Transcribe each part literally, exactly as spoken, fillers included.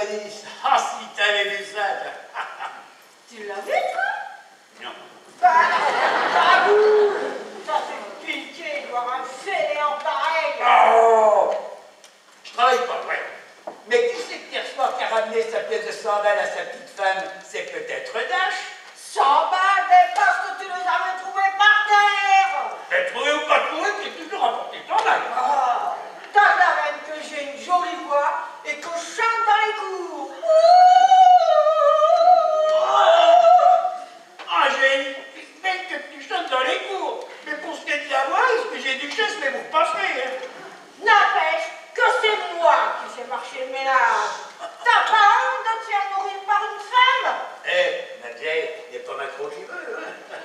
Gladys. Ah, si t'avais vu ça, toi. Tu l'as vu, toi? Non. Bah, bah, boule. Ça fait pitié de voir un fainéant pareil. Oh! Je travaille pas, ouais. Mais qui c'est que hier soir qui a ramené sa pièce de cent balles à sa petite femme? C'est peut-être Dash. cent balles, mais parce que tu les avais trouvés par terre. Mais trouvé ou pas trouvé, c'est toujours rapporté cent balles. Oh, t'as de la veine que j'ai une jolie voix et que je chante dans les cours. Ah, j'ai une belle que tu chantes dans les cours. Mais pour ce qui est de la voix, est-ce que j'ai du chasse, mais vous repassez, hein? N'empêche que c'est moi qui fais marcher le ménage. T'as pas honte de te faire nourrir par une femme? Eh, ma vieille, il n'y a pas Macron qui veut, hein?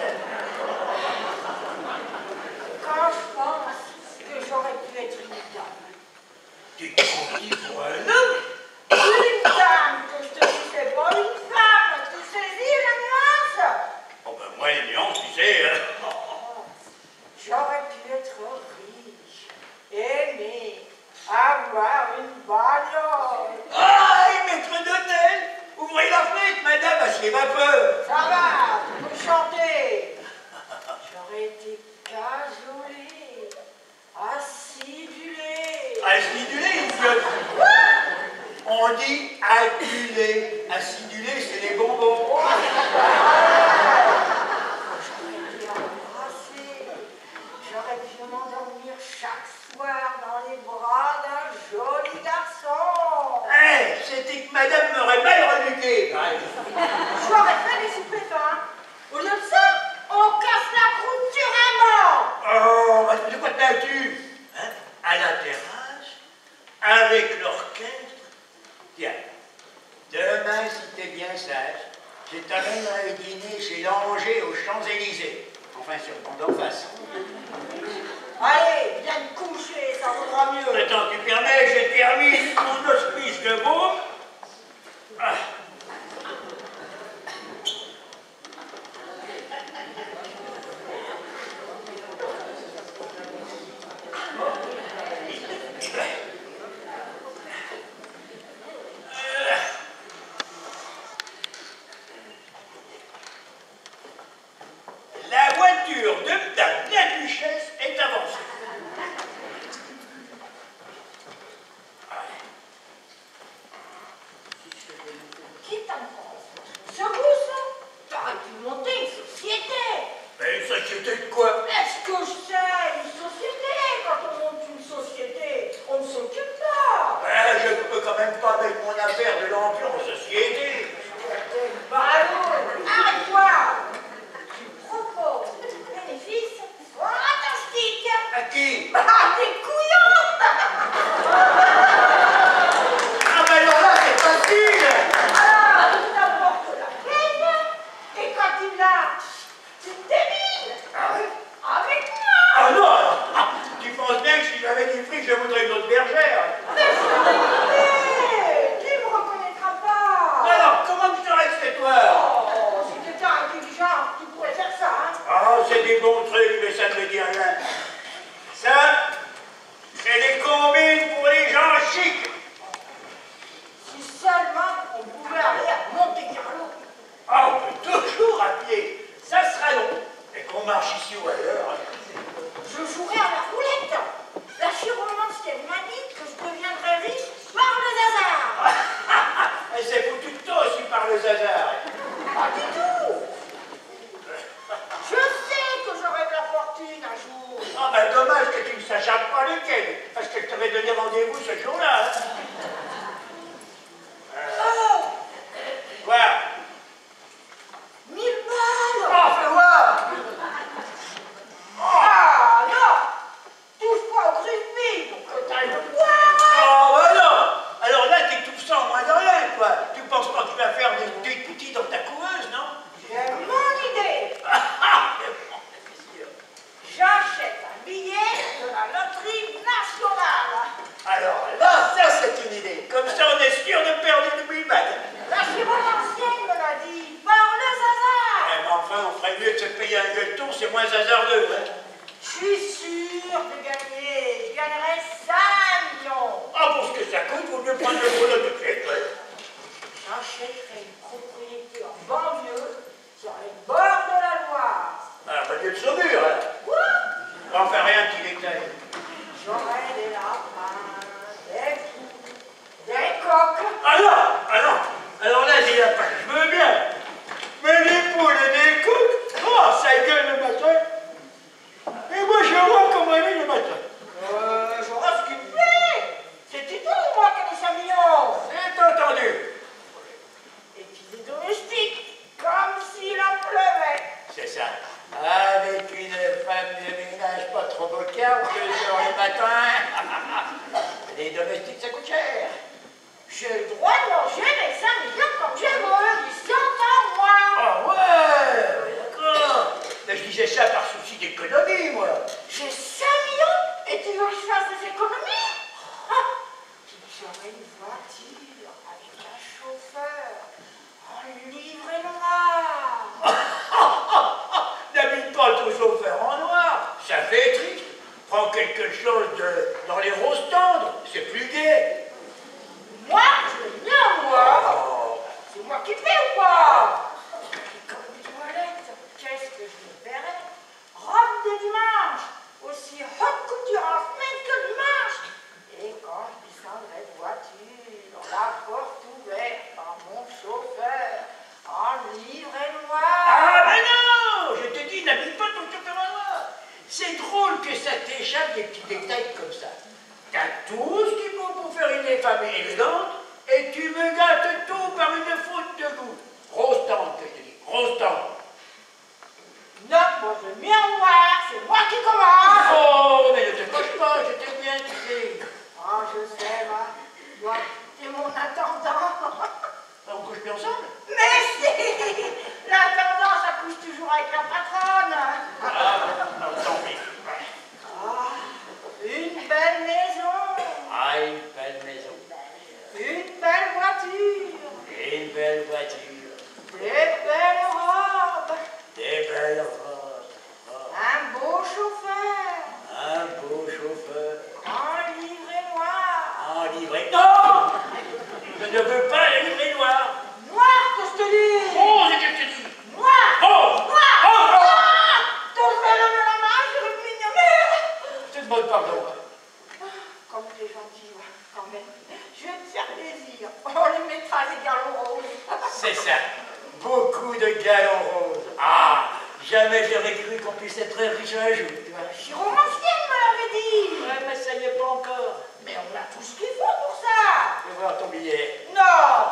Quand je pense que j'aurais pu être une dame. Tu te prends qui pour un homme? Une dame que je te dis, c'est pas une femme. Tu saisis la nuance? Oh ben moi, les nuances, tu sais, hein? J'aurais pu être riche, aimer, avoir une bagnole. Ah, et maître d'hôtel! Ouvrez la fenêtre, madame, asseyez un peu! Ça va, tu peux chanter. J'aurais été casolée, acidulée. Acidulé, idiote! On dit adulé. Acidulé, c'est les bonbons. J'aurais été embrassée. J'aurais pu m'endormir chaque soir dans les bras d'un joli garçon. Eh, c'était que madame m'aurait mal reluqué. J'aurais fait des soupers fins. Au lieu de ça, on casse la croûte durement. Oh, bah, de quoi t'as-tu? Hein? À la terrasse, avec l'orchestre. Tiens, demain, si t'es bien sage, je t'amènerai dîner chez l'Angers aux Champs-Élysées. Enfin, sur le pont d'en face. Allez, viens te coucher, ça vaudra mieux. Attends, tu permets, je termine mon hospice de baume. Ah. La voiture de madame la duchesse est avancée. Qui t'en pense? Secousse? T'aurais pu monter une société. Mais une société de quoi? Est-ce que je sais? Une société. Quand on monte une société, on ne s'occupe pas. Ben, je ne peux quand même pas mettre mon affaire de lampion en société. T'es ballot. Arrête-toi. Tu proposes des bénéfices fantastiques. À qui? Ah, t'es couillon. Ah ben alors là, c'est facile. Alors, il t'apporte la peine. Et quand il l'a, tu te débiles. Ah oui? Avec moi. Ah non, alors, ah, tu penses bien que si j'avais du fric, je voudrais une autre bergère. Mais je t'ai dit, tu ne me reconnaîtras pas. Alors, comment je t'aurais fait toi? Oh, si t'étais intelligent, tu pourrais faire ça, hein. Ah, c'est des bons trucs, mais ça ne me dit rien. Ça, c'est des combines pour les gens chics. Si seulement on pouvait aller à Monte-Carlo. Ah, on peut toujours à pied. Ça sera long. Et qu'on marche ici ou ailleurs. Je jouerai à la roulette. La chiromancienne m'a dit que je deviendrais riche par le hasard. Elle s'est foutue de toi aussi par le hasard. Pas du tout. Je sais que j'aurai de la fortune un jour. Ah ben dommage que tu ne s'acharnes pas lequel, parce que je t'avais donné rendez-vous ce jour-là. Hein. Euh... Oh, Quoi? mille balles. Oh, fais voir. Ah non, touche pas au crédit pour que t'ailles le boire. Oh, ben non. Alors là, t'es tout ça en moins de rien, quoi. Tu penses pas que tu vas faire des, des petits dans ta couveuse, non? J'ai mon idée. J'achète un billet de la loterie nationale. Alors là, ça c'est une idée. Comme ça, on est sûr de perdre une mille balles. La chiromancienne me l'a dit, par le hasard. Eh, mais enfin, on ferait mieux de se payer un gueuleton, c'est moins hasardeux, hein. Je suis sûre de gagner. Je gagnerai cinq millions. Ah, pour ce que ça coûte, vaut mieux prendre le boulot de suite, ouais. coq. Alors, alors, alors là, des lapins, je veux bien. Mais les poules et les coqs, oh, ça gueule le matin. Et moi, je vois comme un le matin. Euh, je vois ce qui me plaît. C'est Tito ou moi qui ai des champignons? C'est entendu. Et puis des domestiques, comme s'il en pleuvait. C'est ça. Avec une femme de ménage pas trop bocard, deux heures le matin. Les domestiques, ça coûte cher. J'ai le droit de manger mes cinq millions comme je veux, du cent moi. Ah ouais, ouais, d'accord. Mais je disais ça par souci d'économie, moi. J'ai cinq millions et tu veux que je fasse des économies? Ah, j'aurais une voiture avec un chauffeur en livré noir. N'habite pas ton chauffeur en noir, ça fait triste. Prends quelque chose de, dans les roses tendres, c'est plus gai. Moi, je veux bien, moi. Oh. C'est moi qui paie ou pas? Et comme toilette, qu'est-ce que je me verrais? Robe de dimanche, aussi haute couture en semaine que dimanche. Et quand je descendrai de voiture, la porte ouverte par mon chauffeur, en livré noir. Ah ben non, je te dis, n'habite pas ton chauffeur en noir. C'est drôle que ça t'échappe des petits détails comme ça. T'as tout ce qu'il faut pour faire une femme élégante, et tu me gâtes tout par une faute de goût. Rose tendre, que je te dis, rose tendre. Non, moi je mets en noir, c'est moi qui commence. Oh, mais ne te coche pas, je t'aime bien, tu sais. Oh, je sais, moi. Moi, t'es mon attendant. On couche plus ensemble? Mais si! L'intendant, ça couche toujours avec la patronne. Ah, non, tant pis. Ah, une belle maison. Ah, une belle maison. Une belle voiture. Une belle voiture. Des belles robes. Des belles robes. Oh. Un beau chauffeur. Un beau chauffeur. En livré noir. En livré. Non! Je ne veux pas la livrée noire. Noir, que je te dis. Oh, c'est ce que je te dis. Noir. Oh! Noir. Oh! Noir. T'oserais lever la main sur une mignonnerie. Je te demande pardon. Comme t'es gentil, ouais, quand même. Je vais te faire plaisir. On lui mettra des galons roses. C'est ça. Beaucoup de galons roses. Ah! Jamais j'aurais cru qu'on puisse être très riche un jour, tu vois. Chiromancienne me l'avait dit. Ouais, mais ça y est pas encore. Mais on a tout ce qu'il faut pour ça. Je vais voir ton billet. Non.